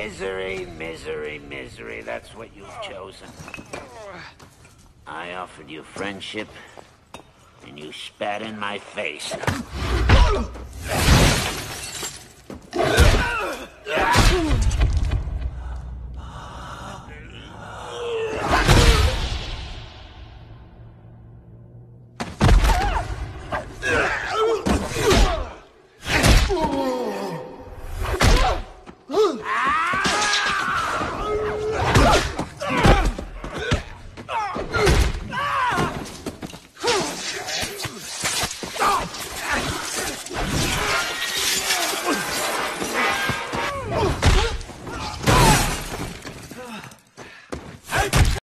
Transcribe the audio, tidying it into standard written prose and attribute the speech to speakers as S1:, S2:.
S1: Misery, misery, misery. That's what you've chosen. I offered you friendship, and you spat in my face.